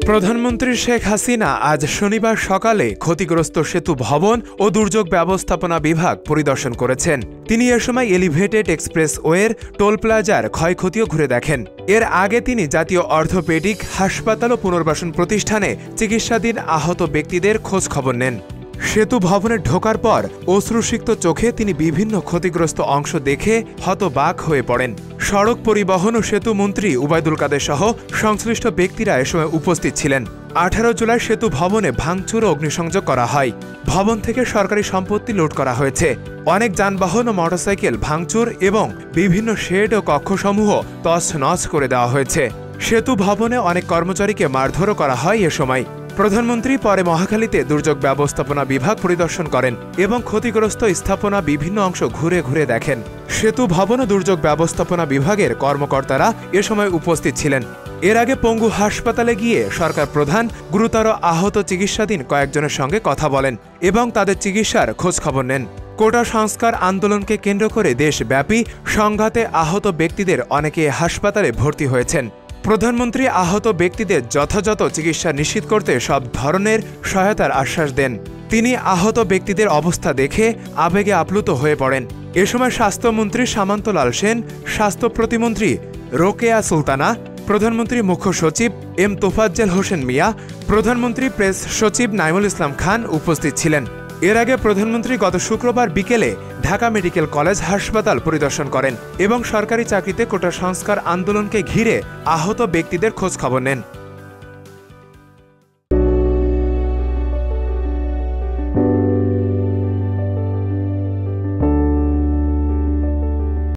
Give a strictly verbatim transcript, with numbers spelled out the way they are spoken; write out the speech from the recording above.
প্রধানমন্ত্রী শেখ হাসিনা আজ শনিবার সকালে ক্ষতিগ্রস্ত সেতু ভবন ও দুর্যোগ ব্যবস্থাপনা বিভাগ পরিদর্শন করেছেন। তিনি এ সময় এলিভেটেড এক্সপ্রেসওয়ের টোল প্লাজার ক্ষয়ক্ষতিও ঘুরে দেখেন। এর আগে তিনি জাতীয় অর্থোপেডিক হাসপাতাল ও পুনর্বাসন প্রতিষ্ঠানে চিকিৎসাধীন আহত ব্যক্তিদের খোঁজ খবর নেন। সেতু ভবনে ঢোকার পর অশ্রুসিক্ত চোখে তিনি বিভিন্ন ক্ষতিগ্রস্ত অংশ দেখে হতবাক হয়ে পড়েন। সড়ক পরিবহন ও সেতু মন্ত্রী উবায়দুল কাদের সহ সংশ্লিষ্ট ব্যক্তিরা এ সময় উপস্থিত ছিলেন। আঠারো জুলাই সেতু ভবনে ভাঙচুর ও অগ্নিসংযোগ করা হয়। ভবন থেকে সরকারি সম্পত্তি লুট করা হয়েছে। অনেক যানবাহন ও মোটরসাইকেল ভাঙচুর এবং বিভিন্ন শেড ও কক্ষসমূহ তছনছ করে দেওয়া হয়েছে। সেতু ভবনে অনেক কর্মচারীকে মারধরও করা হয় এ সময়। প্রধানমন্ত্রী পরে মহাখালীতে দুর্যোগ ব্যবস্থাপনা বিভাগ পরিদর্শন করেন এবং ক্ষতিগ্রস্ত স্থাপনা বিভিন্ন অংশ ঘুরে ঘুরে দেখেন। সেতু ভবন ও দুর্যোগ ব্যবস্থাপনা বিভাগের কর্মকর্তারা এ সময় উপস্থিত ছিলেন। এর আগে পঙ্গু হাসপাতালে গিয়ে সরকার প্রধান গুরুতর আহত চিকিৎসাধীন কয়েকজনের সঙ্গে কথা বলেন এবং তাদের চিকিৎসার খোঁজখবর নেন। কোটা সংস্কার আন্দোলনকে কেন্দ্র করে দেশব্যাপী সংঘাতে আহত ব্যক্তিদের অনেকে হাসপাতালে ভর্তি হয়েছেন। প্রধানমন্ত্রী আহত ব্যক্তিদের যথাযথ চিকিৎসা নিশ্চিত করতে সব ধরনের সহায়তার আশ্বাস দেন। তিনি আহত ব্যক্তিদের অবস্থা দেখে আবেগে আপ্লুত হয়ে পড়েন। এ সময় স্বাস্থ্যমন্ত্রী সামন্ত লাল সেন, স্বাস্থ্য প্রতিমন্ত্রী রোকেয়া সুলতানা, প্রধানমন্ত্রী মুখ্য সচিব এম তোফাজ্জল হোসেন মিয়া, প্রধানমন্ত্রী প্রেস সচিব নাইমুল ইসলাম খান উপস্থিত ছিলেন। এর আগে প্রধানমন্ত্রী গত শুক্রবার বিকেলে ঢাকা মেডিকেল কলেজ হাসপাতাল পরিদর্শন করেন এবং সরকারি চাকরিতে কোটা সংস্কার আন্দোলনকে ঘিরে আহত ব্যক্তিদের খোঁজ খবর নেন।